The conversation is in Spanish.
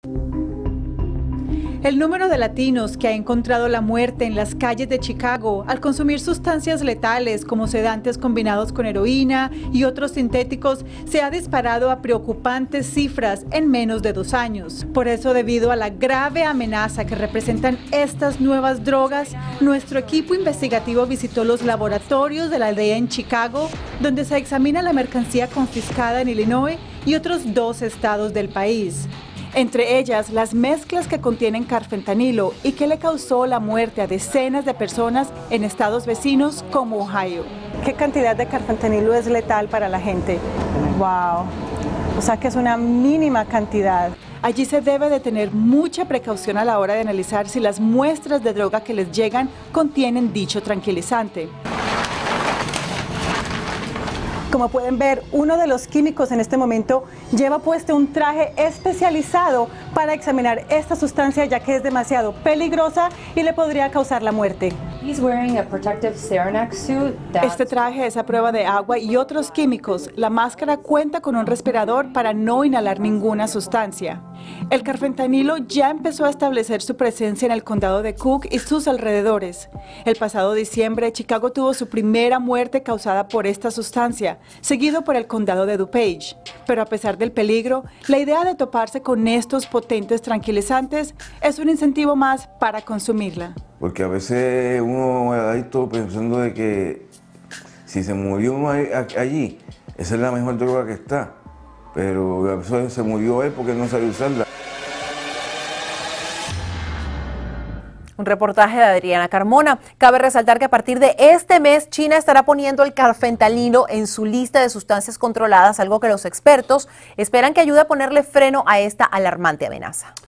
El número de latinos que ha encontrado la muerte en las calles de Chicago al consumir sustancias letales como sedantes combinados con heroína y otros sintéticos se ha disparado a preocupantes cifras en menos de 2 años. Por eso, debido a la grave amenaza que representan estas nuevas drogas, nuestro equipo investigativo visitó los laboratorios de la DEA en Chicago, donde se examina la mercancía confiscada en Illinois y otros 2 estados del país. Entre ellas, las mezclas que contienen carfentanilo y que le causó la muerte a decenas de personas en estados vecinos como Ohio. ¿Qué cantidad de carfentanilo es letal para la gente? ¡Wow! O sea que es una mínima cantidad. Allí se debe de tener mucha precaución a la hora de analizar si las muestras de droga que les llegan contienen dicho tranquilizante. Como pueden ver, uno de los químicos en este momento lleva puesto un traje especializado para examinar esta sustancia, ya que es demasiado peligrosa y le podría causar la muerte. Este traje es a prueba de agua y otros químicos. La máscara cuenta con un respirador para no inhalar ninguna sustancia. El carfentanilo ya empezó a establecer su presencia en el condado de Cook y sus alrededores. El pasado diciembre, Chicago tuvo su primera muerte causada por esta sustancia, seguido por el condado de DuPage. Pero a pesar del peligro, la idea de toparse con estos potentes tranquilizantes es un incentivo más para consumirla. Porque a veces uno es adicto pensando de que si se murió uno allí, esa es la mejor droga que está. Pero a veces se murió él porque no sabía usarla. Un reportaje de Adriana Carmona. Cabe resaltar que a partir de este mes, China estará poniendo el carfentanilo en su lista de sustancias controladas, algo que los expertos esperan que ayude a ponerle freno a esta alarmante amenaza.